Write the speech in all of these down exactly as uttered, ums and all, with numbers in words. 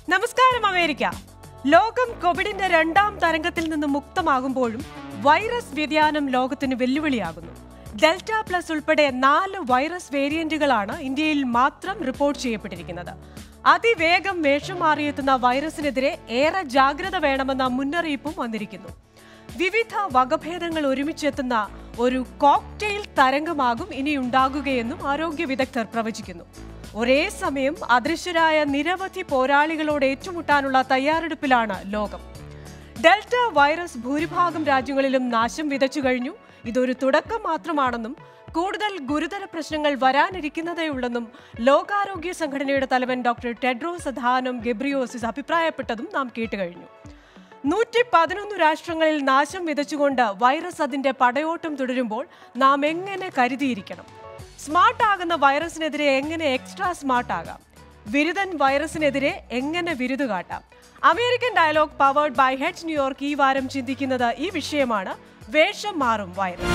നമസ്കാരം അമേരിക്ക. ലോകം കോവിഡിന്റെ രണ്ടാം തരംഗത്തിൽ നിന്ന് മുക്തമാകുമ്പോഴും വൈറസ് വ്യതിയാനം ലോകത്തിന് വെല്ലുവിളിയാകുന്നു. ഡെൽറ്റ പ്ലസ് ഉൾപ്പെടെ നാല് വൈറസ് വേരിയന്റുകളാണ് ഇന്ത്യയിൽ മാത്രം റിപ്പോർട്ട് ചെയ്യപ്പെട്ടിരിക്കുന്നത്. അതിവേഗം വേഷം മാറിയെത്തുന്ന വൈറസിനെതിരെ ഏറെ ജാഗ്രത വേണമെന്ന മുന്നറിയിപ്പും വന്നിരിക്കുന്നു. വിവിധ വകഭേദങ്ങൾ ഒരുമിച്ചെത്തുന്ന ഒരു കോക്ടെയിൽ തരംഗമാകും ഇനി ഉണ്ടാകുകയെന്നും ആരോഗ്യ വിദഗ്ധർ പ്രവചിക്കുന്നു. ഒരേ സമയം അദൃശ്യരായ നിരവധി പോരാളികളോട് ഏറ്റുമുട്ടാനുള്ള തയ്യാറെടുപ്പിലാണ് ലോകം. ഡെൽറ്റ വൈറസ് ഭൂരിഭാഗം രാജ്യങ്ങളിലും നാശം വിതച്ചു കഴിഞ്ഞു. ഇതൊരു തുടക്കം മാത്രമാണെന്നും കൂടുതൽ ഗുരുതര പ്രശ്നങ്ങൾ വരാനിരിക്കുന്നതേയുള്ളെന്നും ലോകാരോഗ്യ സംഘടനയുടെ തലവൻ ഡോക്ടർ ടെഡ്രോസ് അഥാനം ഗെബ്രിയോസിസ് അഭിപ്രായപ്പെട്ടതും നാം കേട്ടുകഴിഞ്ഞു. നൂറ്റി പതിനൊന്ന് രാഷ്ട്രങ്ങളിൽ നാശം വിതച്ചുകൊണ്ട് വൈറസ് അതിന്റെ പടയോട്ടം തുടരുമ്പോൾ നാം എങ്ങനെ കരുതിയിരിക്കണം? സ്മാർട്ട് ആകുന്ന വൈറസിനെതിരെ എങ്ങനെ എക്സ്ട്രാ സ്മാർട്ട് ആകാം? വിരുദൻ വൈറസിനെതിരെ എങ്ങനെ വിരുദു കാട്ടാം? American dialogue powered by head New York ഈ വാരം ചിന്തിക്കുന്നത് ഈ വിഷയമാണ്. വേഷം മാറും വൈറസ്.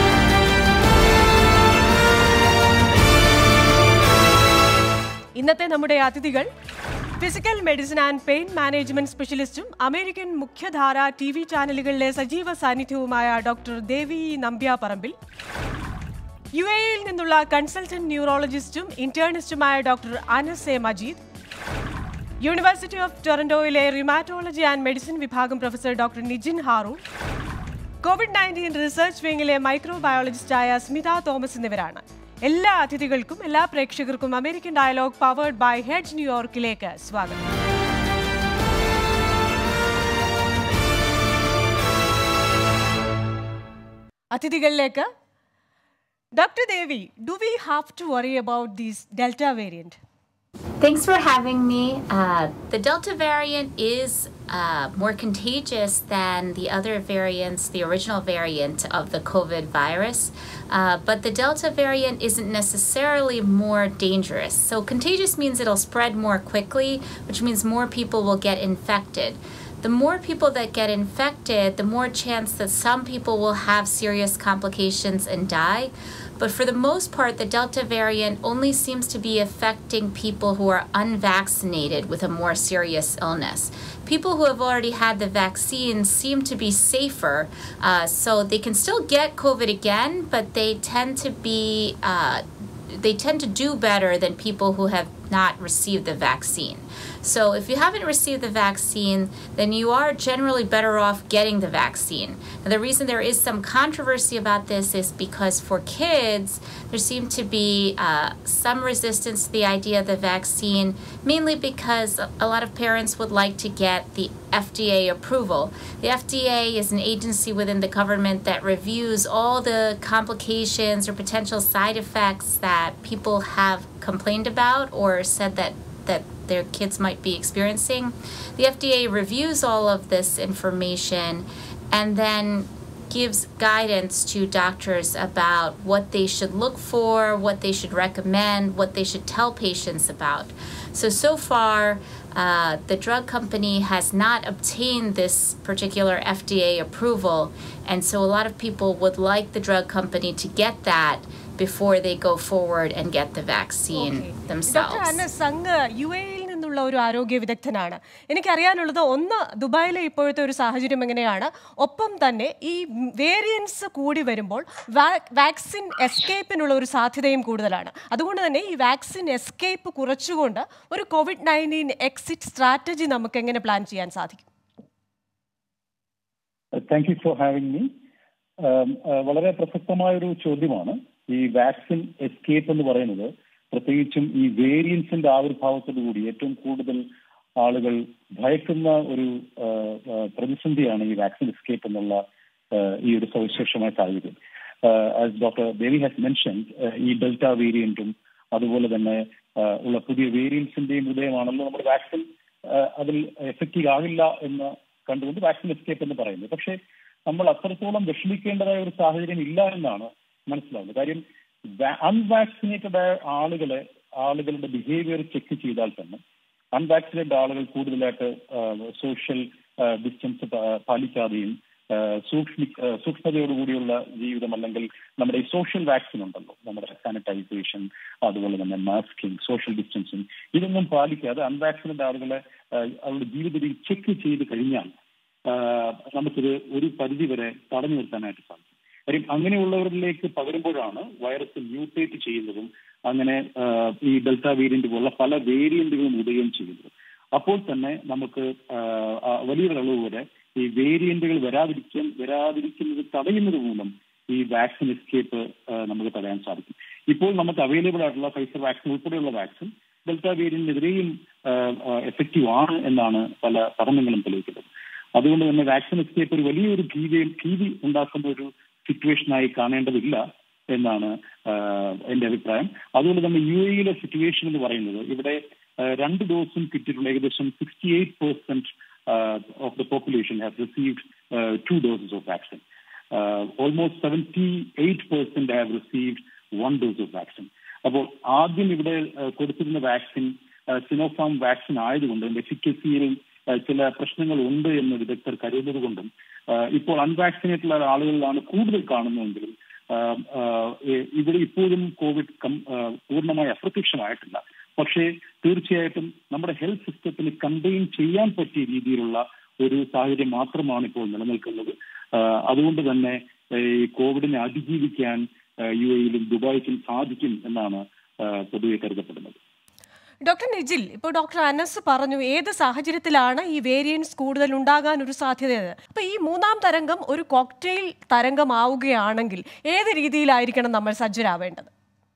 ഇന്നത്തെ നമ്മുടെ അതിഥികൾ physical medicine and pain management സ്പെഷ്യലിസ്റ്റും അമേരിക്കൻ മുഖ്യധാര ടി വി ചാനലുകളിലെ സജീവ സാന്നിധ്യവുമായ ഡോക്ടർ ദേവി നമ്പ്യാപറമ്പിൽ, യു എയിൽ നിന്നുള്ള കൺസൾട്ടന്റ് ന്യൂറോളജിസ്റ്റും ഇന്റേണിസ്റ്റുമായ doctor Anas A Majeed, university of ടൊറന്റോയിലെ റിമാറ്റോളജി ആൻഡ് മെഡിസിൻ വിഭാഗം professor doctor Nijin Haroon, Covid nineteen research വിംഗിലെ മൈക്രോബയോളജിസ്റ്റായ സ്മിത തോമസ് എന്നിവരാണ്. എല്ലാ അതിഥികൾക്കും എല്ലാ പ്രേക്ഷകർക്കും American dialogue powered by head ന്യൂയോർക്കിലേക്ക് സ്വാഗതം. അതിഥികളിലേക്ക് Doctor Devi, do we have to worry about this Delta variant? Thanks for having me. Uh, the Delta variant is uh, more contagious than the other variants, the original variant of the COVID virus, uh, but the Delta variant isn't necessarily more dangerous. So contagious means it'll spread more quickly, which means more people will get infected. The more people that get infected, the more chance that some people will have serious complications and die. But for the most part, the Delta variant only seems to be affecting people who are unvaccinated with a more serious illness. People who have already had the vaccine seem to be safer, uh, so they can still get COVID again, but they tend to be uh, they tend to do better than people who have not received the vaccine. So if you haven't received the vaccine, then you are generally better off getting the vaccine. And the reason there is some controversy about this is because for kids, there seems to be uh, some resistance to the idea of the vaccine, mainly because a lot of parents would like to get the F D A approval. The F D A is an agency within the government that reviews all the complications or potential side effects that people have complained about or said that that their kids might be experiencing. The F D A reviews all of this information and then gives guidance to doctors about what they should look for, what they should recommend, what they should tell patients about. So, so far, uh, the drug company has not obtained this particular F D A approval, and so a lot of people would like the drug company to get that before they go forward and get the vaccine okay. themselves. Doctor Anas, അങ്ങ് യു എയിൽ നിന്നുള്ള ഒരു ആരോഗ്യ വിദഗ്ധനാണ്. എനിക്കറിയാനുള്ളത് ഒന്ന്, ദുബായിലെ ഇപ്പോഴത്തെ ഒരു സാഹചര്യം എങ്ങനെയാണ്, ഒപ്പം തന്നെ ഈ വേരിയൻസ് കൂടി വരുമ്പോൾ വാക്സിൻ എസ്കേപ്പിനുള്ള ഒരു സാധ്യതയും കൂടുതലാണ്. അതുകൊണ്ട് തന്നെ ഈ വാക്സിൻ എസ്കേപ്പ് കുറച്ചുകൊണ്ട് ഒരു കോവിഡ് നയൻറ്റീൻ എക്സിറ്റ് സ്ട്രാറ്റജി നമുക്ക് എങ്ങനെ പ്ലാൻ ചെയ്യാൻ സാധിക്കും? Thank you for having me. വളരെ പ്രസക്തമായൊരു ചോദ്യമാണ്. ഈ വാക്സിൻ എസ്കേപ്പ് എന്ന് പറയുന്നത് പ്രത്യേകിച്ചും ഈ വേരിയൻസിന്റെ ആവിർഭാവത്തോടുകൂടി ഏറ്റവും കൂടുതൽ ആളുകൾ ഭയക്കുന്ന ഒരു പ്രതിസന്ധിയാണ് ഈ വാക്സിൻ എസ്കേപ്പ് എന്നുള്ള ഈ ഒരു സവിശേഷമായ സാഹചര്യം. As doctor Devi has mentioned, ഈ ഡെൽറ്റ വേരിയന്റും അതുപോലെ തന്നെ ഉള്ള പുതിയ വേരിയൻസിന്റെയും ഉദയമാണല്ലോ നമ്മൾ വാക്സിൻ അതിൽ എഫക്റ്റീവ് ആകില്ല എന്ന് കണ്ടുകൊണ്ട് വാക്സിൻ എസ്കേപ്പ് എന്ന് പറയുന്നത്. പക്ഷേ നമ്മൾ അത്രത്തോളം വിഷമിക്കേണ്ടതായ ഒരു സാഹചര്യം ഇല്ല എന്നാണ് മനസ്സിലാവുന്നത്. കാര്യം അൺവാക്സിനേറ്റഡ് ആയ ആളുകളെ ആളുകളുടെ ബിഹേവിയർ ചെക്ക് ചെയ്താൽ തന്നെ അൺവാക്സിനേറ്റഡ് ആളുകൾ കൂടുതലായിട്ട് സോഷ്യൽ ഡിസ്റ്റൻസ് പാലിക്കാതെയും സൂക്ഷ്മ സൂക്ഷ്മതയോടുകൂടിയുള്ള ജീവിതം, അല്ലെങ്കിൽ നമ്മുടെ ഈ സോഷ്യൽ വാക്സിൻ ഉണ്ടല്ലോ, നമ്മുടെ സാനിറ്റൈസേഷൻ, അതുപോലെ തന്നെ മാസ്കിങ്, സോഷ്യൽ ഡിസ്റ്റൻസിങ്, ഇതൊന്നും പാലിക്കാതെ അൺവാക്സിനേറ്റഡ് ആളുകളെ അവരുടെ ജീവിത രീതി ചെക്ക് ചെയ്ത് കഴിഞ്ഞാൽ നമുക്കിത് ഒരു പരിധി വരെ തടഞ്ഞു നിർത്താനായിട്ട് സാധിക്കും. കാര്യം അങ്ങനെയുള്ളവരിലേക്ക് പകരുമ്പോഴാണ് വൈറസ് മ്യൂട്ടേറ്റ് ചെയ്യുന്നതും അങ്ങനെ ഈ ഡെൽറ്റ വേരിയന്റ് പോലുള്ള പല വേരിയന്റുകളും ഉദയം ചെയ്യുന്നത്. അപ്പോൾ തന്നെ നമുക്ക് വലിയൊരളവ് വരെ ഈ വേരിയന്റുകൾ വരാതിരിക്കാൻ വരാതിരിക്കുന്നത് തടയുന്നത് മൂലം ഈ വാക്സിൻ എസ്കേപ്പ് നമുക്ക് തടയാൻ സാധിക്കും. ഇപ്പോൾ നമുക്ക് അവൈലബിൾ ആയിട്ടുള്ള ഫൈസർ വാക്സിൻ ഉൾപ്പെടെയുള്ള വാക്സിൻ ഡെൽറ്റ വേരിയന്റിനെതിരെയും എഫക്റ്റീവ് ആണ് എന്നാണ് പല പഠനങ്ങളും തെളിയിക്കുന്നത്. അതുകൊണ്ട് തന്നെ വാക്സിൻ എസ്കേപ്പ് ഒരു വലിയൊരു ഭീതി ഭീതി ഉണ്ടാക്കുന്ന ഒരു സിറ്റുവേഷനായി കാണേണ്ടതില്ല എന്നാണ് എന്റെ അഭിപ്രായം. അതുകൊണ്ട് തന്നെ യു എയിലെ സിറ്റുവേഷൻ എന്ന് പറയുന്നത്, ഇവിടെ രണ്ട് ഡോസും കിട്ടിയിട്ടുള്ള ഏകദേശം sixty eight percent of the population have received two doses of vaccine. Almost seventy eight percent have received one dose of vaccine. അപ്പോൾ ആദ്യം ഇവിടെ കൊടുത്തിരുന്ന വാക്സിൻ സിനോഫാം വാക്സിൻ ആയതുകൊണ്ട് അതിന്റെ എഫിക്കസിയിൽ ചില പ്രശ്നങ്ങൾ ഉണ്ട് എന്ന് വിദഗ്ധർ കരുതുന്നത് കൊണ്ടും ഇപ്പോൾ അൺവാക്സിനേറ്റുള്ള ആളുകളിലാണ് കൂടുതൽ കാണുന്നതെങ്കിലും ഇവിടെ ഇപ്പോഴും കോവിഡ് പൂർണ്ണമായി അപ്രത്യക്ഷമായിട്ടില്ല. പക്ഷേ തീർച്ചയായിട്ടും നമ്മുടെ ഹെൽത്ത് സിസ്റ്റത്തിന് കണ്ടെയ്ൻ ചെയ്യാൻ പറ്റിയ രീതിയിലുള്ള ഒരു സാഹചര്യം മാത്രമാണ് ഇപ്പോൾ നിലനിൽക്കുന്നത്. അതുകൊണ്ട് തന്നെ ഈ കോവിഡിനെ അതിജീവിക്കാൻ യു എയിലും ദുബായിക്കും സാധിക്കും എന്നാണ് പൊതുവെ കരുതപ്പെടുന്നത്. ഡോക്ടർ നിജിൽ, ഇപ്പോൾ ഡോക്ടർ അനസ് പറഞ്ഞു ഏത് സാഹചര്യത്തിലാണ് ഈ വേരിയൻസ് കൂടുതൽ ഉണ്ടാകാൻ ഒരു സാധ്യത. അപ്പൊ ഈ മൂന്നാം തരംഗം ഒരു കോക്ടെയിൽ തരംഗമാവുകയാണെങ്കിൽ ഏത് രീതിയിലായിരിക്കണം നമ്മൾ സജ്ജരാവേണ്ടത്?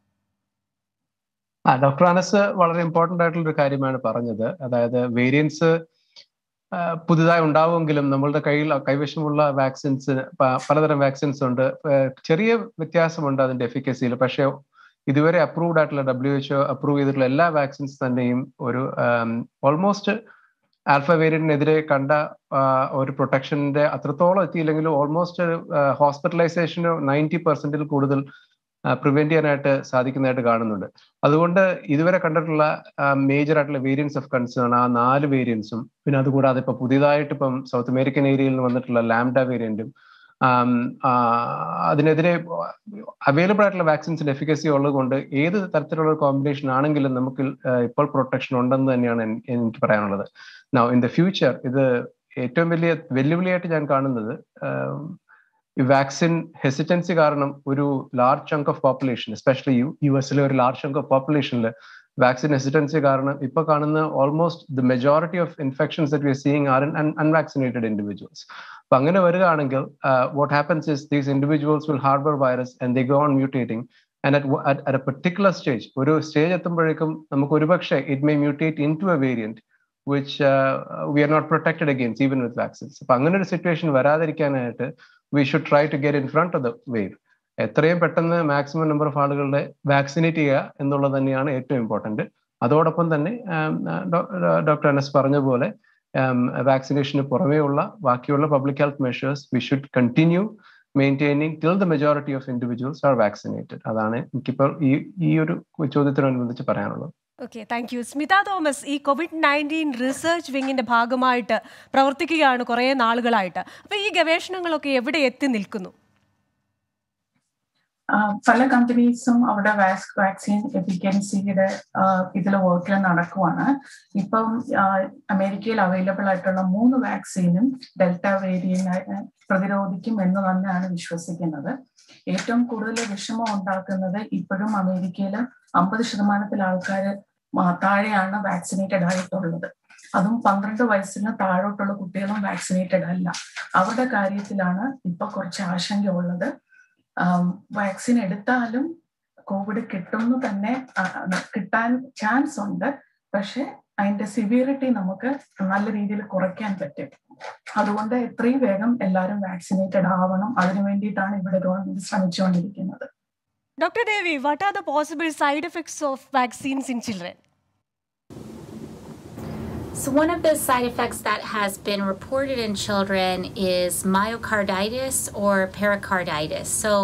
ആ ഡോക്ടർ അനസ് വളരെ ഇമ്പോർട്ടന്റ് ആയിട്ടുള്ള ഒരു കാര്യമാണ് പറഞ്ഞത്. അതായത് വേരിയൻസ് പുതുതായി ഉണ്ടാവുമെങ്കിലും നമ്മളുടെ കയ്യിൽ കൈവശമുള്ള വാക്സിൻസ് പലതരം വാക്സിൻസ് ഉണ്ട്. ചെറിയ വ്യത്യാസമുണ്ട് അതിന്റെ എഫിക്കസിയിൽ. പക്ഷേ ഇതുവരെ അപ്രൂവ്ഡ് ആയിട്ടുള്ള ഡബ്ല്യു എച്ച് ഒ അപ്രൂവ് ചെയ്തിട്ടുള്ള എല്ലാ വാക്സിൻസ് തന്നെയും ഒരു ഓൾമോസ്റ്റ് ആൽഫ വേരിയന്റിനെതിരെ കണ്ട ഒരു പ്രൊട്ടക്ഷന്റെ അത്രത്തോളം എത്തിയില്ലെങ്കിലും ഓൾമോസ്റ്റ് ഹോസ്പിറ്റലൈസേഷന് നയൻറ്റി പെർസെന്റിൽ കൂടുതൽ പ്രിവെന്റ് ചെയ്യാനായിട്ട് സാധിക്കുന്നതായിട്ട് കാണുന്നുണ്ട്. അതുകൊണ്ട് ഇതുവരെ കണ്ടിട്ടുള്ള മേജർ ആയിട്ടുള്ള വേരിയൻസ് ഓഫ് കൺസേൺ ആ നാല് വേരിയൻസും, പിന്നെ അതുകൂടാതെ ഇപ്പൊ പുതിയതായിട്ട് ഇപ്പം സൗത്ത് അമേരിക്കൻ ഏരിയയിൽ നിന്ന് വന്നിട്ടുള്ള ലാംഡ വേരിയന്റും അതിനെതിരെ അവൈലബിൾ ആയിട്ടുള്ള വാക്സിൻസിന്റെ എഫിക്കസി ഉള്ളത് കൊണ്ട് ഏത് തരത്തിലുള്ള കോമ്പിനേഷൻ ആണെങ്കിലും നമുക്ക് ഇപ്പോൾ പ്രൊട്ടക്ഷൻ ഉണ്ടെന്ന് തന്നെയാണ് എനിക്ക് പറയാനുള്ളത്. നൗ ഇൻ ദ ഫ്യൂച്ചർ ഇത് ഏറ്റവും വലിയ വെല്ലുവിളിയായിട്ട് ഞാൻ കാണുന്നത് ഈ വാക്സിൻ ഹെസിറ്റൻസി കാരണം ഒരു large chunk of population, especially U യു എസിലെ ഒരു ലാർജ് ചങ്ക് ഓഫ് പോപ്പുലേഷനിൽ വാക്സിൻ ഹെസിറ്റൻസി കാരണം ഇപ്പൊ കാണുന്ന almost the majority of infections that we are seeing are in unvaccinated individuals. അപ്പൊ അങ്ങനെ വരികയാണെങ്കിൽ what happens is these individuals will harbour virus and they go on mutating and at at a particular stage ഒരു stage എത്തുമ്പോഴേക്കും നമുക്ക് ഒരുപക്ഷെ it may mutate into a variant which uh, we are not protected against even with vaccines. അപ്പൊ അങ്ങനെ ഒരു situation വരാതിരിക്കാനായിട്ട് we should try to get in front of the wave. എത്രയും പെട്ടെന്ന് മാക്സിമം നമ്പർ ഓഫ് ആളുകളുടെ vaccinate ചെയ്യുക എന്നുള്ളത് തന്നെയാണ് ഏറ്റവും ഇമ്പോർട്ടന്റ്. അതോടൊപ്പം തന്നെ ഡോക്ടർ അനസ് പറഞ്ഞ പോലെ വാക്സിനേഷന് പുറമേയുള്ള ബാക്കിയുള്ള public health measures we should continue maintaining till the majority of individuals are vaccinated. അതാണ് എനിക്കിപ്പോൾ ഈ ഈ ഒരു ചോദ്യത്തിനനുബന്ധിച്ച് പറയാനുള്ളത്. Okay, thank you. Smitha Thomas, ഈ കോവിഡ് നയൻറ്റീൻ റിസർച്ച് വിങ്ങിന്റെ ഭാഗമായിട്ട് പ്രവർത്തിക്കുകയാണ് കുറേ നാളുകളായിട്ട്. അപ്പൊ ഈ ഗവേഷണങ്ങളൊക്കെ എവിടെ എത്തി നിൽക്കുന്നു? പല കമ്പനീസും അവിടെ വാക്സിൻ എഫിക്കൻസിയുടെ ഇതിൽ വർക്ക് നടക്കുവാണ്. ഇപ്പം അമേരിക്കയിൽ അവൈലബിൾ ആയിട്ടുള്ള മൂന്ന് വാക്സിനും ഡെൽറ്റ വേരിയന്റ് പ്രതിരോധിക്കും എന്ന് തന്നെയാണ് വിശ്വസിക്കുന്നത്. ഏറ്റവും കൂടുതൽ വിഷമം ഉണ്ടാക്കുന്നത് ഇപ്പോഴും അമേരിക്കയിൽ അമ്പത് ശതമാനത്തിൽ ആൾക്കാർ താഴെയാണ് വാക്സിനേറ്റഡ് ആയിട്ടുള്ളത്. അതും പന്ത്രണ്ട് വയസ്സിന് താഴോട്ടുള്ള കുട്ടികളും വാക്സിനേറ്റഡ് അല്ല. അവരുടെ കാര്യത്തിലാണ് ഇപ്പൊ കുറച്ച് ആശങ്കയുള്ളത്. വാക്സിൻ എടുത്താലും കോവിഡ് കിട്ടുമെന്ന് തന്നെ കിട്ടാൻ ചാൻസ് ഉണ്ട്. പക്ഷെ അതിന്റെ സിവിയറിറ്റി നമുക്ക് നല്ല രീതിയിൽ കുറയ്ക്കാൻ പറ്റും. അതുകൊണ്ട് എത്രയും വേഗം എല്ലാവരും വാക്സിനേറ്റഡ് ആവണം. അതിനു വേണ്ടിയിട്ടാണ് ഇവിടെ ഗവൺമെന്റ് ശ്രമിച്ചുകൊണ്ടിരിക്കുന്നത്. Doctor Devi, what are the possible side effects of vaccines in children? So one of the side effects that has been reported in children is myocarditis or pericarditis. So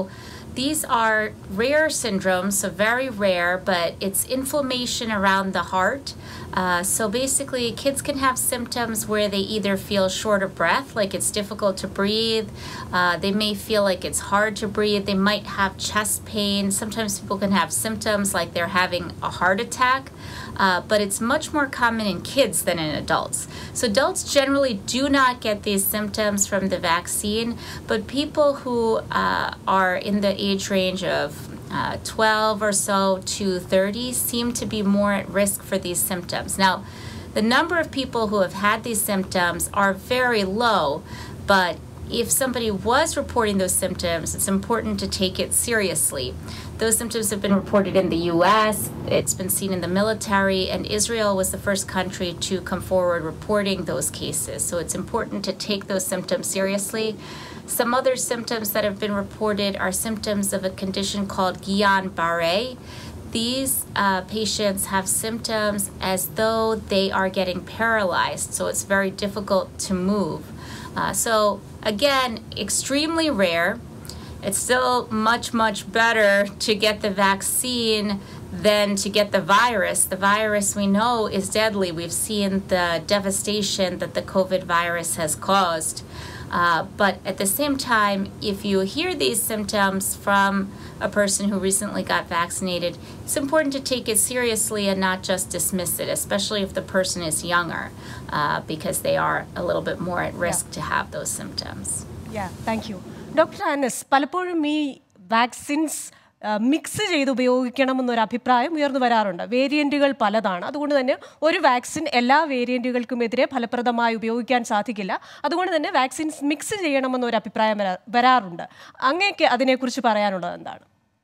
These are rare syndromes, so very rare, but it's inflammation around the heart. Uh, so basically, kids can have symptoms where they either feel short of breath, like it's difficult to breathe. Uh, they may feel like it's hard to breathe. They might have chest pain. Sometimes people can have symptoms like they're having a heart attack. Uh, but it's much more common in kids than in adults. So adults generally do not get these symptoms from the vaccine, but people who uh, are in the age range of uh, twelve or so to thirty seem to be more at risk for these symptoms. Now, the number of people who have had these symptoms are very low, but if somebody was reporting those symptoms, it's important to take it seriously. Those symptoms have been reported in the U S, it's been seen in the military, and Israel was the first country to come forward reporting those cases. So it's important to take those symptoms seriously. Some other symptoms that have been reported are symptoms of a condition called Guillain-Barré. These uh, patients have symptoms as though they are getting paralyzed, so it's very difficult to move. Uh, so again, extremely rare. It's still much, much better to get the vaccine than to get the virus. The virus we know is deadly. We've seen the devastation that the COVID virus has caused. Uh, but at the same time, if you hear these symptoms from a person who recently got vaccinated, it's important to take it seriously and not just dismiss it, especially if the person is younger, uh, because they are a little bit more at risk yeah. to have those symptoms. Yeah, thank you. Doctor Anas, പലപ്പോഴും ഈ vaccines mix ചെയ്ത് ഉപയോഗിക്കണമെന്നൊരു അഭിപ്രായം ഉയർന്നു വരാറുണ്ട്. വേരിയന്റുകൾ പലതാണ്. അതുകൊണ്ട് തന്നെ ഒരു വാക്സിൻ എല്ലാ വേരിയന്റുകൾക്കുമെതിരെ ഫലപ്രദമായി ഉപയോഗിക്കാൻ സാധിക്കില്ല. അതുകൊണ്ട് തന്നെ വാക്സിൻസ് മിക്സ് ചെയ്യണമെന്നൊരു അഭിപ്രായം വരാറുണ്ട്. അങ്ങേക്ക് അതിനെക്കുറിച്ച് പറയാനുള്ളത് എന്താണ്?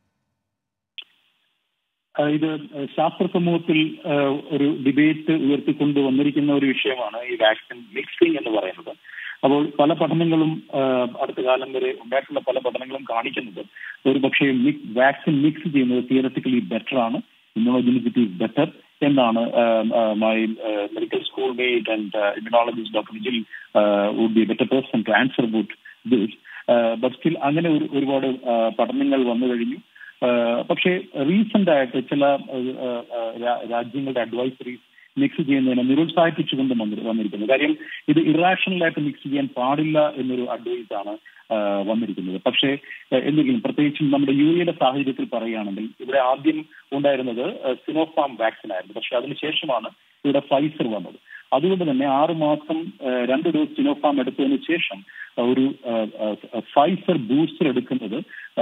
ഇത് ശാസ്ത്ര സമൂഹത്തിൽ ഒരു ഡിബേറ്റ് ഉയർത്തിക്കൊണ്ട് വന്നിരിക്കുന്ന ഒരു വിഷയമാണ് ഈ വാക്സിൻ മിക്സിംഗ് എന്ന് പറയുന്നത്. അപ്പോൾ പല പഠനങ്ങളും അടുത്ത കാലം വരെ ഉണ്ടായിട്ടുള്ള പല പഠനങ്ങളും കാണിക്കുന്നത് ഒരു പക്ഷേ വാക്സിൻ മിക്സ് ചെയ്യുന്നത് തിയററ്റിക്കലി ബെറ്റർ ആണ്, ഇമ്മ്യൂണോജനിസിറ്റി ഇസ് ബെറ്റർ എന്നാണ് my medical school mate and immunologist doctor Jill would be a better person to answer about this. But still അങ്ങനെ ഒരു ഒരുപാട് പഠനങ്ങൾ വന്നു കഴിഞ്ഞു. പക്ഷേ റീസെന്റ് ആയിട്ട് ചില രാജ്യങ്ങളുടെ അഡ്വൈസറീസ് മിക്സ് ചെയ്യുന്നതിനെ നിരുത്സാഹിപ്പിച്ചുകൊണ്ട് വന്നിരിക്കുന്നത്. കാര്യം ഇത് ഇറാഷണലായിട്ട് മിക്സ് ചെയ്യാൻ പാടില്ല എന്നൊരു അഡ്വൈസ് ആണ് വന്നിരിക്കുന്നത്. പക്ഷേ എന്തെങ്കിലും പ്രത്യേകിച്ചും നമ്മുടെ യു എയുടെ സാഹചര്യത്തിൽ പറയുകയാണെങ്കിൽ ഇവിടെ ആദ്യം ഉണ്ടായിരുന്നത് സിനോഫാം വാക്സിൻ ആയിരുന്നു. പക്ഷെ അതിനുശേഷമാണ് ഇവിടെ ഫൈസർ വന്നത്. അതുകൊണ്ട് തന്നെ ആറ് മാസം രണ്ട് ഡോസ് സിനോഫാം എടുത്തതിന് ശേഷം ഒരു ഫൈസർ ബൂസ്റ്റർ എടുക്കുന്നത്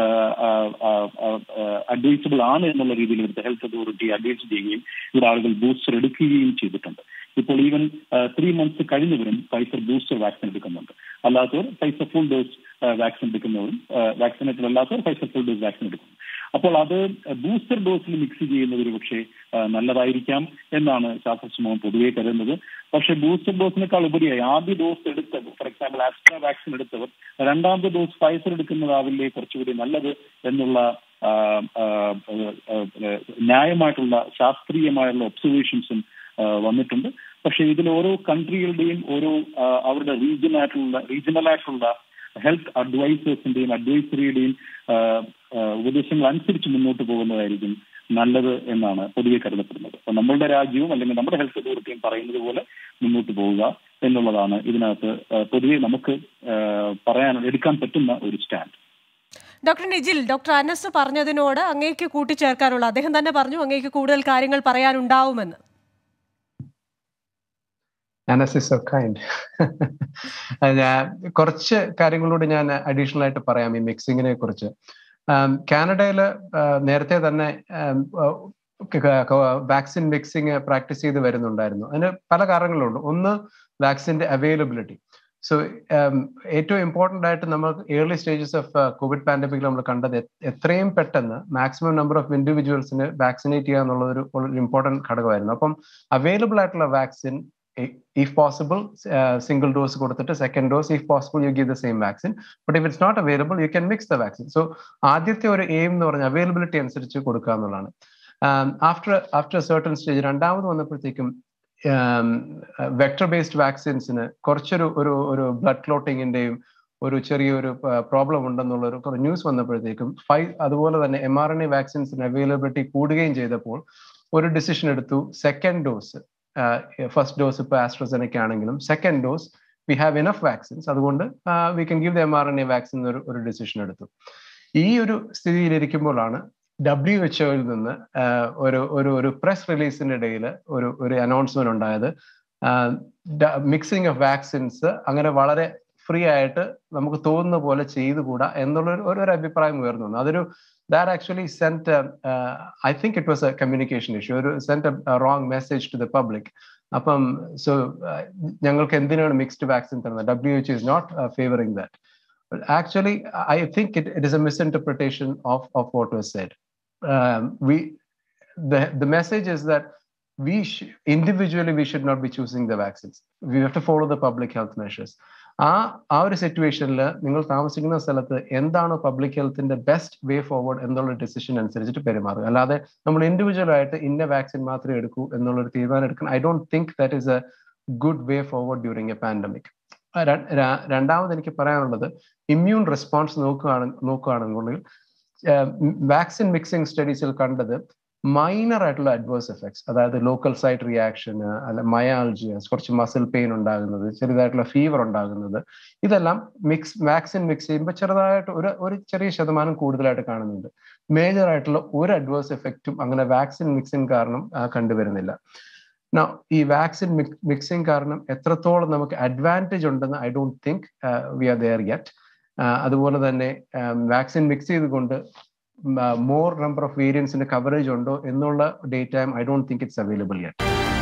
അഡ്വൈസബിൾ ആണ് എന്നുള്ള രീതിയിൽ ഇവിടുത്തെ ഹെൽത്ത് അതോറിറ്റി അഡ്വൈസ് ചെയ്യുകയും ഇവിടെ ആളുകൾ ബൂസ്റ്റർ എടുക്കുകയും ചെയ്തിട്ടുണ്ട്. ഇപ്പോൾ ഈവൻ ത്രീ മന്ത്സ് കഴിഞ്ഞവരും ഫൈസർ ബൂസ്റ്റർ വാക്സിൻ എടുക്കുന്നുണ്ട്. അല്ലാത്തവർ ഫൈസർ ഫുൾ ഡോസ് വാക്സിൻ എടുക്കുന്നവരും വാക്സിനേറ്റഡ് അല്ലാത്തവർ ഫൈസർ ഫുൾ ഡോസ് വാക്സിൻ എടുക്കുന്നു. അപ്പോൾ അത് ബൂസ്റ്റർ ഡോസിൽ മിക്സ് ചെയ്യുന്നത് ഒരു പക്ഷേ നല്ലതായിരിക്കാം എന്നാണ് ശാസ്ത്ര സമൂഹം പൊതുവെ കരുതുന്നത്. പക്ഷേ ബൂസ്റ്റർ ഡോസിനേക്കാൾ ഉപരിയായി ആദ്യ ഡോസ് എടുത്തവർ, ഫോർ എക്സാമ്പിൾ ആസ്ട്ര വാക്സിൻ എടുത്തവർ രണ്ടാമത്തെ ഡോസ് ഫൈസർ എടുക്കുന്നതാവില്ലേ കുറച്ചുകൂടി നല്ലത് എന്നുള്ള ന്യായമായിട്ടുള്ള ശാസ്ത്രീയമായുള്ള ഒബ്സർവേഷൻസും വന്നിട്ടുണ്ട്. പക്ഷേ ഇതിൽ ഓരോ കൺട്രികളുടെയും ഓരോ അവരുടെ റീജിയനായിട്ടുള്ള റീജിയണലായിട്ടുള്ള ഹെൽത്ത് അഡ്വൈസേഴ്സിന്റെയും അഡ്വൈസറിയുടെയും ഉപദേശങ്ങൾ അനുസരിച്ച് മുന്നോട്ട് പോകുന്നതായിരിക്കും നല്ലത് എന്നാണ് പൊതുവെ കരുതപ്പെടുന്നത്. അപ്പൊ നമ്മളുടെ രാജ്യവും അല്ലെങ്കിൽ നമ്മുടെ ഹെൽത്ത് അതോറിറ്റിയും പറയുന്നത് പോലെ മുന്നോട്ട് പോവുക എന്നുള്ളതാണ് ഇതിനകത്ത് പൊതുവെ നമുക്ക് പറയാൻ എടുക്കാൻ പറ്റുന്ന ഒരു stand. Doctor Nijil, doctor Anas പറഞ്ഞതിനോട് അങ്ങേക്ക് കൂട്ടിച്ചേർക്കാനുള്ള, അദ്ദേഹം തന്നെ പറഞ്ഞു അങ്ങേക്ക് കൂടുതൽ കാര്യങ്ങൾ പറയാനുണ്ടാവുമെന്ന്. Anas is so kind. കുറച്ച് കാര്യങ്ങളോട് ഞാൻ അഡീഷണൽ ആയിട്ട് പറയാം ഈ മിക്സിങ്ങിനെ കുറിച്ച്. കാനഡയില് നേരത്തെ തന്നെ വാക്സിൻ മിക്സിങ് പ്രാക്ടീസ് ചെയ്ത് വരുന്നുണ്ടായിരുന്നു. അതിന് പല കാരണങ്ങളുണ്ട്. ഒന്ന്, വാക്സിന്റെ അവൈലബിലിറ്റി. സോ ഏറ്റവും ഇമ്പോർട്ടൻ്റ് ആയിട്ട് നമ്മൾ early stages of Covid pandemic നമ്മൾ കണ്ടത് എത്രയും പെട്ടെന്ന് മാക്സിമം നമ്പർ ഓഫ് ഇൻഡിവിജ്വൽസിന് വാക്സിനേറ്റ് ചെയ്യുക എന്നുള്ളത് ഒരു ഇമ്പോർട്ടൻറ്റ് ഘടകമായിരുന്നു. അപ്പം അവൈലബിൾ ആയിട്ടുള്ള vaccine, if possible, uh, single dose കൊടുത്തിട്ട് second dose, if possible, you give the same vaccine. But if it's not available, you can mix the vaccine. So ആദ്യത്തെ ഒരു എയിം എന്ന് പറഞ്ഞാൽ അവൈലബിലിറ്റി അനുസരിച്ച് കൊടുക്കുക എന്നുള്ളതാണ്. ആഫ്റ്റർ ആഫ്റ്റർ certain സ്റ്റേജ് രണ്ടാമത് വന്നപ്പോഴത്തേക്കും വെക്ടർ ബേസ്ഡ് വാക്സിൻസിന് കുറച്ചൊരു ഒരു ഒരു ബ്ലഡ് ക്ലോട്ടിങ്ങിന്റെയും ഒരു ചെറിയൊരു പ്രോബ്ലം ഉണ്ടെന്നുള്ളൊരു ന്യൂസ് വന്നപ്പോഴത്തേക്കും ഫൈ അതുപോലെ തന്നെ എം ആർ എൻ എ വാക്സിൻസിന് അവൈലബിലിറ്റി കൂടുകയും ചെയ്തപ്പോൾ ഒരു ഡിസിഷൻ എടുത്തു. സെക്കൻഡ് ഡോസ്, ഫസ്റ്റ് ഡോസ് ഇപ്പോൾ ആസ്ട്രസെനക്ക ആണെങ്കിലും second dose we have enough vaccines, അതുകൊണ്ട് we can give the M R N A vaccine ഒരു ഒരു ഡിസിഷൻ എടുത്തു. ഈ ഒരു സ്ഥിതിയിലിരിക്കുമ്പോഴാണ് ഡബ്ല്യു എച്ച് ഒയിൽ നിന്ന് ഒരു ഒരു ഒരു പ്രസ് റിലീസിന്റെ ഇടയിൽ ഒരു ഒരു അനൗൺസ്മെന്റ് ഉണ്ടായത്. മിക്സിംഗ് ഓഫ് വാക്സിൻസ് അങ്ങനെ വളരെ ഫ്രീ ആയിട്ട് നമുക്ക് തോന്നുന്ന പോലെ ചെയ്തുകൂടാ എന്നുള്ള ഒരു അഭിപ്രായം ഉയർന്നു വന്നു. അതൊരു that actually sent a, uh, I think it was a communication issue, or sent a, a wrong message to the public. അപ്പം so ഞങ്ങൾക്ക് എന്തിനാണ് മിക്സ്ഡ് വാക്സിൻ തരുന്നത്? W H is not uh, favoring that. But actually I think it, it is a misinterpretation of of what was said. Um, we the the message is that we sh- individually we should not be choosing the vaccines. We have to follow the public health measures. ആ ആ ഒരു സിറ്റുവേഷനിൽ നിങ്ങൾ താമസിക്കുന്ന സ്ഥലത്ത് എന്താണോ public ഹെൽത്തിന്റെ best way forward എന്നുള്ള ഡിസിഷൻ അനുസരിച്ചിട്ട് പെരുമാറുക. അല്ലാതെ നമ്മൾ ഇൻഡിവിജ്വൽ ആയിട്ട് ഇന്ന വാക്സിൻ മാത്രമേ എടുക്കൂ എന്നുള്ളൊരു തീരുമാനം എടുക്കണം. I don't think that is a good way forward during a pandemic. രണ്ടാമത് എനിക്ക് പറയാനുള്ളത്, ഇമ്മ്യൂൺ റെസ്പോൺസ് നോക്കുകയാണ് നോക്കുകയാണെങ്കിൽ വാക്സിൻ മിക്സിംഗ് സ്റ്റഡീസിൽ കണ്ടത് മൈനർ ആയിട്ടുള്ള അഡ്വേഴ്സ് എഫക്ട്സ്, അതായത് ലോക്കൽ സൈറ്റ് റിയാക്ഷന്, അല്ല മയാൾജിയസ്, കുറച്ച് മസിൽ പെയിൻ ഉണ്ടാകുന്നത്, ചെറുതായിട്ടുള്ള ഫീവർ ഉണ്ടാകുന്നത്, ഇതെല്ലാം മിക്സ് വാക്സിൻ മിക്സ് ചെയ്യുമ്പോൾ ചെറുതായിട്ട് ഒരു ഒരു ചെറിയ ശതമാനം കൂടുതലായിട്ട് കാണുന്നുണ്ട്. മേജർ ആയിട്ടുള്ള ഒരു അഡ്വേഴ്സ് എഫക്റ്റും അങ്ങനെ വാക്സിൻ മിക്സിംഗ് കാരണം കണ്ടുവരുന്നില്ല. Now, ഈ വാക്സിൻ മിക്സിംഗ് കാരണം എത്രത്തോളം നമുക്ക് അഡ്വാൻറ്റേജ് ഉണ്ടെന്ന് I don't think we are there yet. അതുപോലെ തന്നെ വാക്സിൻ മിക്സ് ചെയ്തുകൊണ്ട് മോർ നമ്പർ ഓഫ് വേരിയൻസിന്റെ കവറേജ് ഉണ്ടോ എന്നുള്ള data I don't think it's available yet.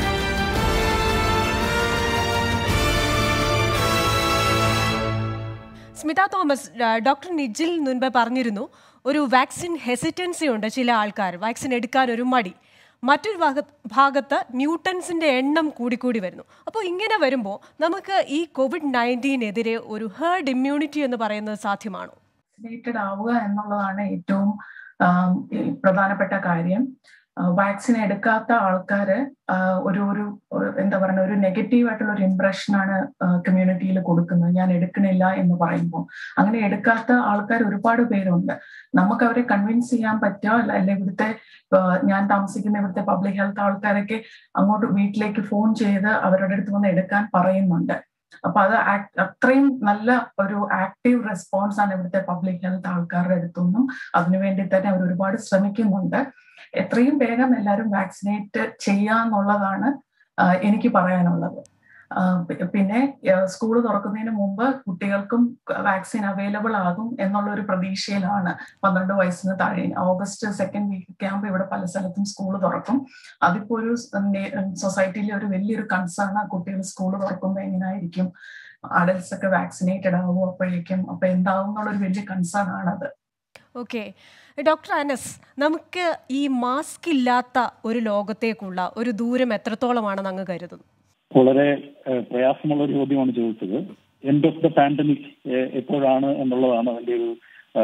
Smitha Thomas, doctor Nijil മുൻപ് പറഞ്ഞിരുന്നു ഒരു വാക്സിൻ ഹെസിറ്റൻസി ഉണ്ട് ചില ആൾക്കാർ, വാക്സിൻ എടുക്കാൻ ഒരു മടി. മറ്റൊരു ഭാഗത്ത് മ്യൂട്ടൻസിന്റെ എണ്ണം കൂടിക്കൂടി വരുന്നു. അപ്പോൾ ഇങ്ങനെ വരുമ്പോൾ നമുക്ക് ഈ കോവിഡ് നയൻറ്റീനെതിരെ ഒരു ഹേർഡ് ഇമ്മ്യൂണിറ്റി എന്ന് പറയുന്നത് സാധ്യമാണോ? വാക്സിനേറ്റഡ് ആവുക എന്നുള്ളതാണ് ഏറ്റവും പ്രധാനപ്പെട്ട കാര്യം. വാക്സിൻ എടുക്കാത്ത ആൾക്കാര് ഒരു ഒരു എന്താ പറയുക ഒരു നെഗറ്റീവ് ആയിട്ടുള്ള ഒരു ഇംപ്രഷനാണ് കമ്മ്യൂണിറ്റിയിൽ കൊടുക്കുന്നത്, ഞാൻ എടുക്കണില്ല എന്ന് പറയുമ്പോൾ. അങ്ങനെ എടുക്കാത്ത ആൾക്കാർ ഒരുപാട് പേരുണ്ട്. നമുക്ക് അവരെ കൺവിൻസ് ചെയ്യാൻ പറ്റുക അല്ലെ ഇവിടുത്തെ ഞാൻ താമസിക്കുന്ന ഇവിടുത്തെ പബ്ലിക് ഹെൽത്ത് ആൾക്കാരൊക്കെ അങ്ങോട്ട് വീട്ടിലേക്ക് ഫോൺ ചെയ്ത് അവരുടെ അടുത്ത് വന്ന് എടുക്കാൻ പറയുന്നുണ്ട്. അപ്പൊ അത് അത്രയും നല്ല ഒരു ആക്റ്റീവ് റെസ്പോൺസ് ആണ് ഇവിടുത്തെ പബ്ലിക് ഹെൽത്ത് ആൾക്കാരുടെ അടുത്തൊന്നും. അതിനുവേണ്ടി തന്നെ അവർ ഒരുപാട് ശ്രമിക്കുന്നുണ്ട്. എത്രയും വേഗം എല്ലാവരും വാക്സിനേറ്റ് ചെയ്യാന്നുള്ളതാണ് എനിക്ക് പറയാനുള്ളത്. പിന്നെ സ്കൂൾ തുറക്കുന്നതിന് മുമ്പ് കുട്ടികൾക്കും വാക്സിൻ അവൈലബിൾ ആകും എന്നുള്ള ഒരു പ്രതീക്ഷയിലാണ്. പന്ത്രണ്ട് വയസ്സിന് താഴെ ഓഗസ്റ്റ് സെക്കൻഡ് വീക്ക് ആകുമ്പോൾ ഇവിടെ പല സ്ഥലത്തും സ്കൂൾ തുറക്കും. അതിപ്പോ ഒരു സൊസൈറ്റിയിലെ ഒരു വലിയൊരു കൺസേൺ ആ കുട്ടികൾ സ്കൂൾ തുറക്കുമ്പോൾ എങ്ങനെയായിരിക്കും, അഡൽട്സ് ഒക്കെ വാക്സിനേറ്റഡ് ആകുമോ അപ്പോഴേക്കും, അപ്പൊ എന്താവും എന്നുള്ളൊരു വലിയ കൺസേൺ ആണത്. ഓക്കെ, ഡോക്ടർ അനസ്, നമുക്ക് ഈ മാസ്ക് ഇല്ലാത്ത ഒരു ലോകത്തേക്കുള്ള ഒരു ദൂരം എത്രത്തോളമാണെന്ന് അങ്ങ് കരുതുന്നു? വളരെ പ്രയാസമുള്ള ഒരു ചോദ്യമാണ് ചോദിച്ചത്. എൻഡ് ഓഫ് ദ പാൻഡമിക് എപ്പോഴാണ് എന്നുള്ളതാണ് അതിന്റെ ഒരു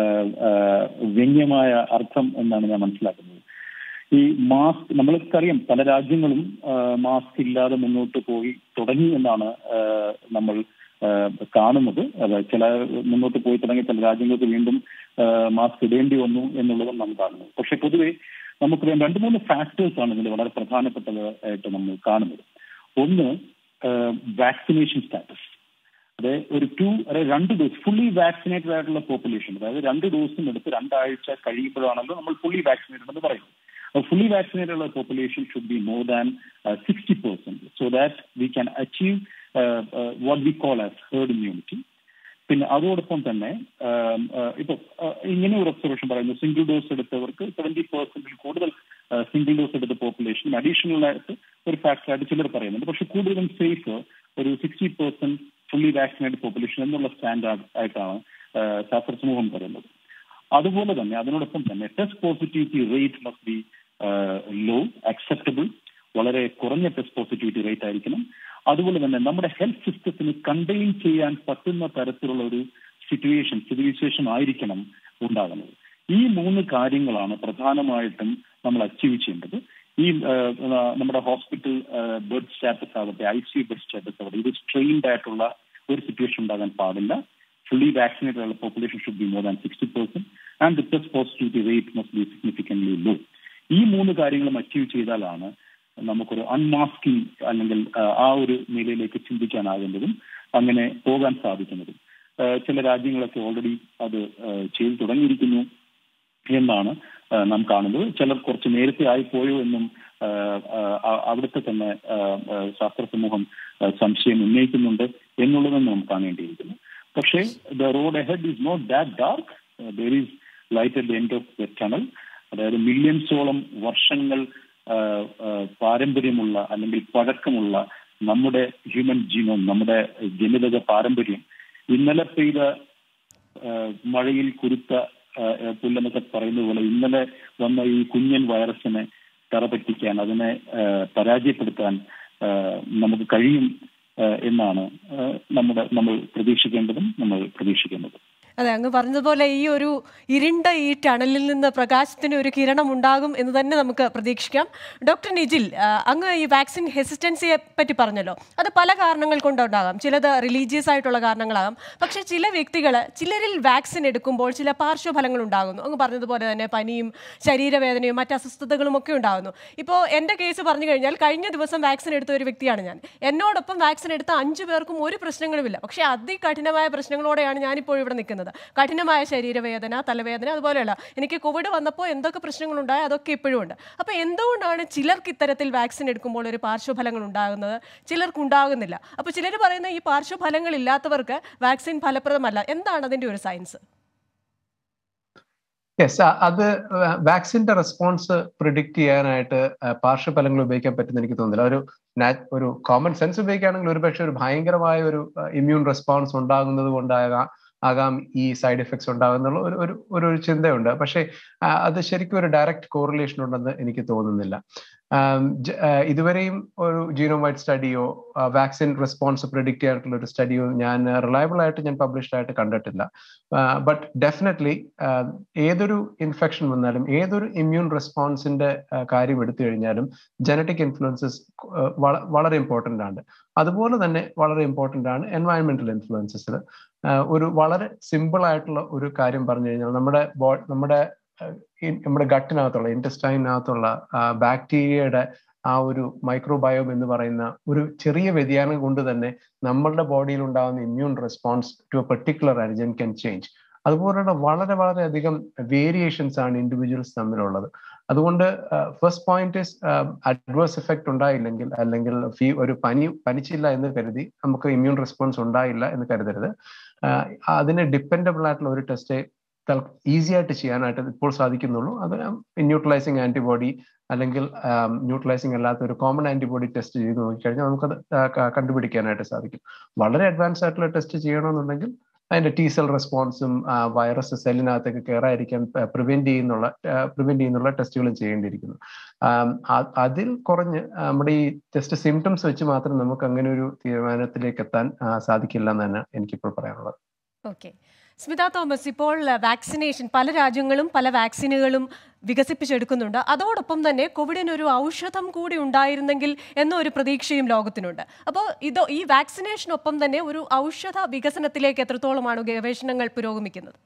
വ്യംഗ്യമായ അർത്ഥം എന്നാണ് ഞാൻ മനസ്സിലാക്കുന്നത്. ഈ മാസ്ക് നമ്മൾക്കറിയാം, പല രാജ്യങ്ങളും മാസ്ക് ഇല്ലാതെ മുന്നോട്ട് പോയി തുടങ്ങി എന്നാണ് നമ്മൾ കാണുന്നത്. അതായത് ചില മുന്നോട്ട് പോയി തുടങ്ങി ചില രാജ്യങ്ങൾക്ക് വീണ്ടും മാസ്ക് ഇടേണ്ടി വന്നു എന്നുള്ളതും നാം കാണുന്നു. പക്ഷെ പൊതുവെ നമുക്കറിയാം രണ്ട് മൂന്ന് ഫാക്ടേഴ്സ് ആണ് ഇതിൽ വളരെ പ്രധാനപ്പെട്ടതായിട്ട് നമ്മൾ കാണുന്നത്. ഒന്ന്, വാക്സിനേഷൻ സ്റ്റാറ്റസ്. അതായത് ഒരു ടു അതായത് രണ്ട് ഡോസ് ഫുള്ളി വാക്സിനേറ്റഡ് ആയിട്ടുള്ള പോപ്പുലേഷൻ, അതായത് രണ്ട് ഡോസും എടുത്ത് രണ്ടാഴ്ച കഴിയുമ്പോഴാണല്ലോ നമ്മൾ ഫുള്ളി വാക്സിനേറ്റഡ് എന്ന് പറയുന്നത്. ഫുള്ളി വാക്സിനേറ്റഡ് ഉള്ള population should be more than sixty percent so that we can achieve what we call as herd immunity. പിന്നെ അതോടൊപ്പം തന്നെ ഇപ്പൊ ഇങ്ങനെ ഒരു ഒബ്സർവേഷൻ പറയുന്നു, സിംഗിൾ ഡോസ് എടുത്തവർക്ക് സെവന്റി പെർസെന്റിൽ കൂടുതൽ സിംഗിൾ ഡോസ് എടുത്ത പോപ്പുലേഷൻ അഡീഷണൽ ആയിട്ട് ഒരു ഫാക്ടറായിട്ട് ചിലർ പറയുന്നുണ്ട്. പക്ഷെ കൂടുതലും സേഫ് ഒരു sixty percent fully vaccinated population എന്നുള്ള സ്റ്റാൻഡേർഡ് ആയിട്ടാണ് ശാസ്ത്ര സമൂഹം പറയുന്നത്. അതുപോലെ തന്നെ അതിനോടൊപ്പം തന്നെ test positivity rate must be low, acceptable, വളരെ കുറഞ്ഞ ടെസ്റ്റ് പോസിറ്റിവിറ്റി റേറ്റ് ആയിരിക്കണം. അതുപോലെ തന്നെ നമ്മുടെ ഹെൽത്ത് സിസ്റ്റത്തിന് കണ്ടെയ്ൻ ചെയ്യാൻ പറ്റുന്ന തരത്തിലുള്ള ഒരു സിറ്റുവേഷൻ സ്ഥിതിവിശേഷം ആയിരിക്കണം ഉണ്ടാകുന്നത്. ഈ മൂന്ന് കാര്യങ്ങളാണ് പ്രധാനമായിട്ടും നമ്മൾ അച്ചീവ് ചെയ്യേണ്ടത്. ഈ നമ്മുടെ ഹോസ്പിറ്റൽ ബെഡ് സ്റ്റാറ്റസ് ആവട്ടെ, I C U bed status ആവട്ടെ, ഇത് സ്ട്രെയിൻഡ് ആയിട്ടുള്ള ഒരു സിറ്റുവേഷൻ ഉണ്ടാകാൻ പാടില്ല. fully vaccinated population should be more than sixty percent, and the test positivity rate must be significantly low. ഈ മൂന്ന് കാര്യങ്ങളും അച്ചീവ് ചെയ്താലാണ് നമുക്കൊരു അൺമാസ്കിംഗ് അല്ലെങ്കിൽ ആ ഒരു നിലയിലേക്ക് ചിന്തിക്കാനാകുന്നതും അങ്ങനെ പോകാൻ സാധിക്കുന്നതും. ചില രാജ്യങ്ങളൊക്കെ ഓൾറെഡി അത് ചെയ്തു തുടങ്ങിയിരിക്കുന്നു എന്നാണ് നാം കാണുന്നത്. ചിലർ കുറച്ച് നേരത്തെ ആയിപ്പോയോ എന്നും അവിടുത്തെ തന്നെ ശാസ്ത്ര സമൂഹം സംശയം ഉന്നയിക്കുന്നുണ്ട് എന്നുള്ളതും നാം കാണേണ്ടിയിരിക്കുന്നു. പക്ഷേ the road ahead is not that dark. There is light at the end of the tunnel. അതായത് മില്യൺസോളം വർഷങ്ങൾ പാരമ്പര്യമുള്ള അല്ലെങ്കിൽ പഴക്കമുള്ള നമ്മുടെ ഹ്യൂമൻ ജീനോം, നമ്മുടെ ജനിതക പാരമ്പര്യം ഇന്നലെ പെയ്ത മഴയിൽ കുരുത്ത പുല്ലെന്നൊക്കെ പറയുന്നത് പോലെ ഇന്നലെ വന്ന ഈ കുഞ്ഞൻ വൈറസിനെ തറപറ്റിക്കാൻ, അതിനെ പരാജയപ്പെടുത്താൻ നമുക്ക് കഴിയും എന്നാണ് നമ്മുടെ നമ്മൾ പ്രതീക്ഷിക്കേണ്ടതും നമ്മൾ പ്രതീക്ഷിക്കേണ്ടതും. അതെ, അങ്ങ് പറഞ്ഞതുപോലെ ഈ ഒരു ഇരുണ്ട ഈ ടണലിൽ നിന്ന് പ്രകാശത്തിന് ഒരു കിരണം ഉണ്ടാകും എന്ന് തന്നെ നമുക്ക് പ്രതീക്ഷിക്കാം. ഡോക്ടർ നിജിൽ, അങ്ങ് ഈ വാക്സിൻ ഹെസിസ്റ്റൻസിയെ പറ്റി പറഞ്ഞല്ലോ. അത് പല കാരണങ്ങൾ കൊണ്ടുണ്ടാകാം. ചിലത് റിലീജിയസ് ആയിട്ടുള്ള കാരണങ്ങളാകാം. പക്ഷേ ചില വ്യക്തികൾ ചിലരിൽ വാക്സിൻ എടുക്കുമ്പോൾ ചില പാർശ്വഫലങ്ങൾ ഉണ്ടാകുന്നു. അങ്ങ് പറഞ്ഞതുപോലെ തന്നെ പനിയും ശരീരവേദനയും മറ്റ് അസ്വസ്ഥതകളും ഒക്കെ ഉണ്ടാകുന്നു. ഇപ്പോൾ എൻ്റെ കേസ് പറഞ്ഞു കഴിഞ്ഞാൽ കഴിഞ്ഞ ദിവസം വാക്സിൻ എടുത്ത ഒരു വ്യക്തിയാണ് ഞാൻ. എന്നോടൊപ്പം വാക്സിൻ എടുത്ത അഞ്ചു പേർക്കും ഒരു പ്രശ്നങ്ങളുമില്ല. പക്ഷേ അതികഠിനമായ പ്രശ്നങ്ങളോടെയാണ് ഞാനിപ്പോൾ ഇവിടെ നിൽക്കുന്നത്. കഠിനമായ ശരീരവേദന, തലവേദന, അതുപോലെയുള്ള എനിക്ക് കോവിഡ് വന്നപ്പോൾ എന്തൊക്കെ പ്രശ്നങ്ങളുണ്ടായോ അതൊക്കെ ഇപ്പോഴും ഉണ്ട്. അപ്പോൾ എന്തുകൊണ്ടാണ് ചിലർക്ക് ഇത്തരത്തിൽ വാക്സിൻ എടുക്കുമ്പോൾ ഒരു പാർശ്വഫലങ്ങൾ ഉണ്ടാകുന്നത്, ചിലർക്ക് ഉണ്ടാകുന്നില്ല? അപ്പോൾ ചിലർ പറയുന്ന ഈ പാർശ്വഫലങ്ങൾ ഇല്ലാത്തവർക്ക് വാക്സിൻ ഫലപ്രദമല്ല. എന്താണ് അതിൻ്റെ ഒരു സയൻസ്? യെസ്, അത് വാക്സിന്റെ റെസ്പോൺസ് പ്രിഡിക്റ്റ് ചെയ്യാനായിട്ട് പാർശ്വഫലങ്ങൾ ഉപയോഗിക്കാൻ പറ്റുന്ന എനിക്ക് തോന്നുന്നില്ല. ഒരു ഒരു കോമൺ സെൻസ് ഉപയോഗിക്കുകയാണെങ്കിൽ ഒരു പക്ഷേ ഒരു ഭയങ്കരമായ ഒരു ഇമ്മ്യൂൺ റെസ്പോൺസ് ഉണ്ടാകുന്നത് കൊണ്ടാകാം ആകാം ഈ സൈഡ് എഫക്ട്സ് ഉണ്ടാകുന്നുള്ള ഒരു ഒരു ഒരു ചിന്തയുണ്ട്. പക്ഷേ അത് ശരിക്കും ഒരു ഡയറക്റ്റ് കോറിലേഷൻ ഉണ്ടെന്ന് എനിക്ക് തോന്നുന്നില്ല. ഇതുവരെയും ഒരു ജീനോം വൈഡ് സ്റ്റഡിയോ വാക്സിൻ റെസ്പോൺസ് പ്രിഡിക്റ്റ് ചെയ്യാനുള്ള ഒരു സ്റ്റഡിയോ ഞാൻ റിലയബിൾ ആയിട്ട് ഞാൻ പബ്ലിഷ്ഡ് ആയിട്ട് കണ്ടിട്ടില്ല. ബട്ട് ഡെഫിനറ്റ്ലി ഏതൊരു ഇൻഫെക്ഷൻ വന്നാലും ഏതൊരു ഇമ്മ്യൂൺ റെസ്പോൺസിന്റെ കാര്യം എടുത്തു കഴിഞ്ഞാലും ജനറ്റിക് ഇൻഫ്ലുവൻസസ് വളരെ ഇമ്പോർട്ടൻ്റ് ആണ്. അതുപോലെ തന്നെ വളരെ ഇമ്പോർട്ടൻ്റ് ആണ് എൻവയൺമെന്റൽ ഇൻഫ്ലുവൻസസിൽ. ഒരു വളരെ സിമ്പിൾ ആയിട്ടുള്ള ഒരു കാര്യം പറഞ്ഞു കഴിഞ്ഞാൽ നമ്മുടെ ബോ നമ്മുടെ നമ്മുടെ ഗട്ടിനകത്തുള്ള ഇൻറ്റസ്റ്റൈനകത്തുള്ള ബാക്ടീരിയയുടെ ആ ഒരു മൈക്രോബയോം എന്ന് പറയുന്ന ഒരു ചെറിയ വ്യതിയാനം കൊണ്ട് തന്നെ നമ്മളുടെ ബോഡിയിൽ ഉണ്ടാകുന്ന immune response to a particular antigen can change. അതുപോലുള്ള വളരെ വളരെ അധികം വേരിയേഷൻസ് ആണ് ഇൻഡിവിജ്വൽസ് തമ്മിലുള്ളത്. അതുകൊണ്ട് first point is adverse effect ഉണ്ടായില്ലെങ്കിൽ അല്ലെങ്കിൽ ഫീ ഒരു പനി പനിച്ചില്ല എന്ന് കരുതി നമുക്ക് ഇമ്മ്യൂൺ റെസ്പോൺസ് ഉണ്ടായില്ല എന്ന് കരുതരുത്. അതിന് ഡിപ്പെൻഡബിൾ ആയിട്ടുള്ള ഒരു ടെസ്റ്റ് ഈസി ആയിട്ട് ചെയ്യാനായിട്ട് ഇപ്പോൾ സാധിക്കുന്നുള്ളൂ. അത് ന്യൂട്രലൈസിങ് ആന്റിബോഡി അല്ലെങ്കിൽ ന്യൂട്രലൈസിങ് അല്ലാത്ത ഒരു കോമൺ ആന്റിബോഡി ടെസ്റ്റ് ചെയ്ത് നോക്കിക്കഴിഞ്ഞാൽ നമുക്കത് കണ്ടുപിടിക്കാനായിട്ട് സാധിക്കും. വളരെ അഡ്വാൻസ് ആയിട്ടുള്ള ടെസ്റ്റ് ചെയ്യണമെന്നുണ്ടെങ്കിൽ അതിന്റെ ടി സെൽ റെസ്പോൺസും വൈറസ് സെല്ലിനകത്തേക്ക് കയറാതിരിക്കാൻ പ്രിവെന്റ് ചെയ്യുന്നുള്ള പ്രിവെന്റ് ചെയ്യുന്നുള്ള ടെസ്റ്റുകളും ചെയ്യേണ്ടിയിരിക്കുന്നു. അതിൽ കുറഞ്ഞ് നമ്മുടെ ഈ ജസ്റ്റ് സിംറ്റംസ് വെച്ച് മാത്രം നമുക്ക് അങ്ങനെ ഒരു തീരുമാനത്തിലേക്ക് എത്താൻ സാധിക്കില്ല എന്നാണ് എനിക്കിപ്പോൾ പറയാനുള്ളത്. ഓക്കെ, സ്മിത തോമസ്, ഇപ്പോൾ വാക്സിനേഷൻ പല രാജ്യങ്ങളും പല വാക്സിനുകളും വികസിപ്പിച്ചെടുക്കുന്നുണ്ട്. അതോടൊപ്പം തന്നെ കോവിഡിനൊരു ഔഷധം കൂടി ഉണ്ടായിരുന്നെങ്കിൽ എന്നൊരു പ്രതീക്ഷയും ലോകത്തിനുണ്ട്. അപ്പോൾ ഇതോ ഈ വാക്സിനേഷനൊപ്പം തന്നെ ഒരു ഔഷധ വികസനത്തിലേക്ക് എത്രത്തോളമാണ് ഗവേഷണങ്ങൾ പുരോഗമിക്കുന്നത്?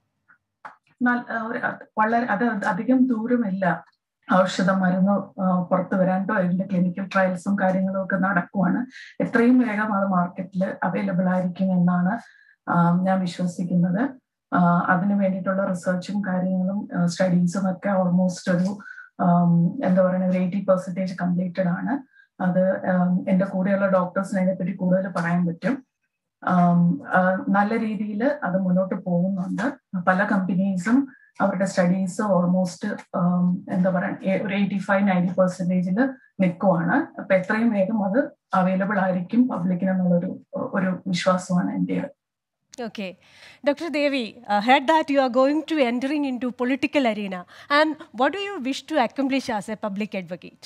വളരെ അത് അധികം ദൂരമില്ല. ഔഷധ മരുന്ന് പുറത്തു വരാണ്ടോ അതിന്റെ ക്ലിനിക്കൽ ട്രയൽസും കാര്യങ്ങളും ഒക്കെ നടക്കുവാണ്. എത്രയും വേഗം അത് മാർക്കറ്റിൽ അവൈലബിൾ ആയിരിക്കും എന്നാണ് ഞാൻ വിശ്വസിക്കുന്നത്. അതിന് വേണ്ടിയിട്ടുള്ള റിസർച്ചും കാര്യങ്ങളും സ്റ്റഡീസും ഒക്കെ ഓൾമോസ്റ്റ് ഒരു എന്താ പറയുക ഒരു എയ്റ്റി പെർസെൻറ്റേജ് കംപ്ലീറ്റഡ് ആണ്. അത് എൻ്റെ കൂടെയുള്ള ഡോക്ടേഴ്സിന് അതിനെപ്പറ്റി കൂടുതൽ പറയാൻ പറ്റും. നല്ല രീതിയിൽ അത് മുന്നോട്ട് പോകുന്നുണ്ട്. പല കമ്പനീസും അവരുടെ സ്റ്റഡീസ് ഓൾമോസ്റ്റ് എന്താ പറയുക ഒരു എയ്റ്റി ഫൈവ് നയൻറ്റി പെർസെൻറ്റേജിൽ നിൽക്കുവാണ്. അപ്പൊ എത്രയും വേഗം അത് അവൈലബിൾ ആയിരിക്കും പബ്ലിക്കിനെന്നുള്ളൊരു ഒരു വിശ്വാസമാണ് എൻ്റെ. Okay, Doctor Devi, uh, heard that you are going to entering into political arena, and what do you wish to accomplish as a public advocate?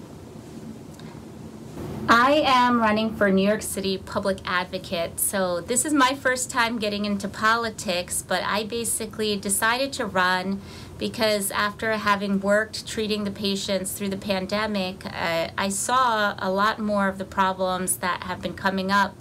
I am running for New York City public advocate, so this is my first time getting into politics, but I basically decided to run because after having worked treating the patients through the pandemic, uh, I saw a lot more of the problems that have been coming up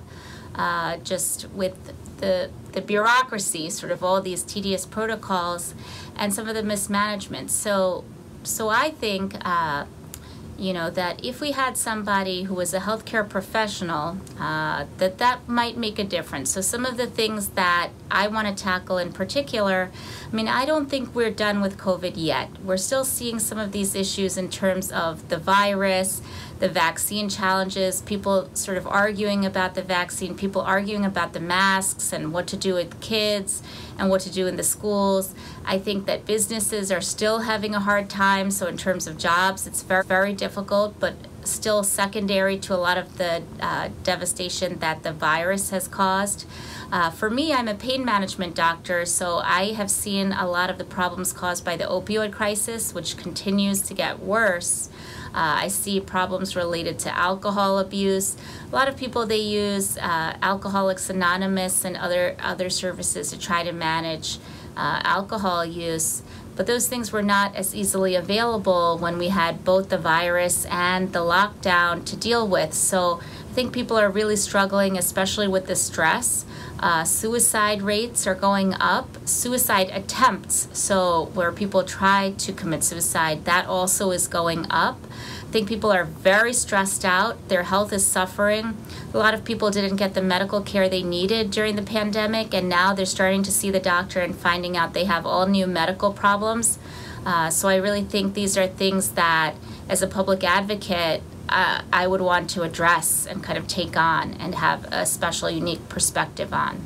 uh, just with the, the bureaucracy, sort of all these tedious protocols and some of the mismanagement. So, so I think, uh, you know, that if we had somebody who was a healthcare professional, uh, that that might make a difference. So some of the things that I want to tackle in particular, I mean, I don't think we're done with COVID yet. We're still seeing some of these issues in terms of the virus, the vaccine challenges, people sort of arguing about the vaccine, people arguing about the masks and what to do with kids and what to do in the schools. I think that businesses are still having a hard time. So in terms of jobs, it's very, very difficult, but still secondary to a lot of the uh, devastation that the virus has caused. Uh, for me, I'm a pain management doctor, so I have seen a lot of the problems caused by the opioid crisis, which continues to get worse. Uh, I see problems related to alcohol abuse. A lot of people, they use uh, Alcoholics Anonymous and other, other services to try to manage uh, alcohol use. But those things were not as easily available when we had both the virus and the lockdown to deal with. So I think people are really struggling, especially with the stress. Uh, suicide rates are going up. Suicide attempts, so where people try to commit suicide, that also is going up. I think people are very stressed out. Their health is suffering. A lot of people didn't get the medical care they needed during the pandemic, and now they're starting to see the doctor and finding out they have all new medical problems. Uh, so I really think these are things that, as a public advocate, uh, I would want to address and kind of take on and have a special, unique perspective on.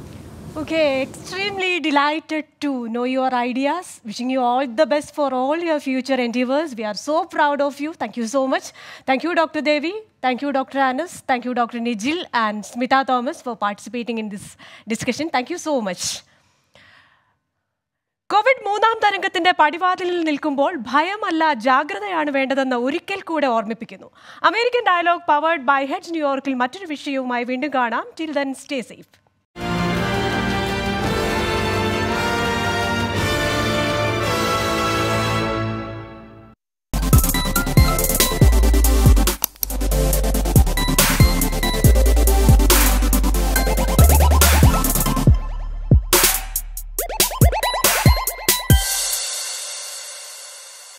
Okay, extremely delighted to know your ideas. Wishing you all the best for all your future endeavors. We are so proud of you. Thank you so much. Thank you, Doctor Devi. Thank you, Doctor Anas. Thank you, Doctor Nijil and Smita Thomas for participating in this discussion. Thank you so much. Covid മൂന്നാം തരംഗത്തിന്റെ പടിവാതിലിൽ നിൽക്കുമ്പോൾ ഭയമല്ല ജാഗ്രതയാണ് വേണ്ടതെന്ന് ഒരിക്കൽ കൂടെ ഓർമ്മിപ്പിക്കുന്നു. American dialogue powered by heads ന്യൂയോർക്കിൽ മറ്റൊരു വിഷയവുമായി വീണ്ടും കാണാം. Till then stay safe.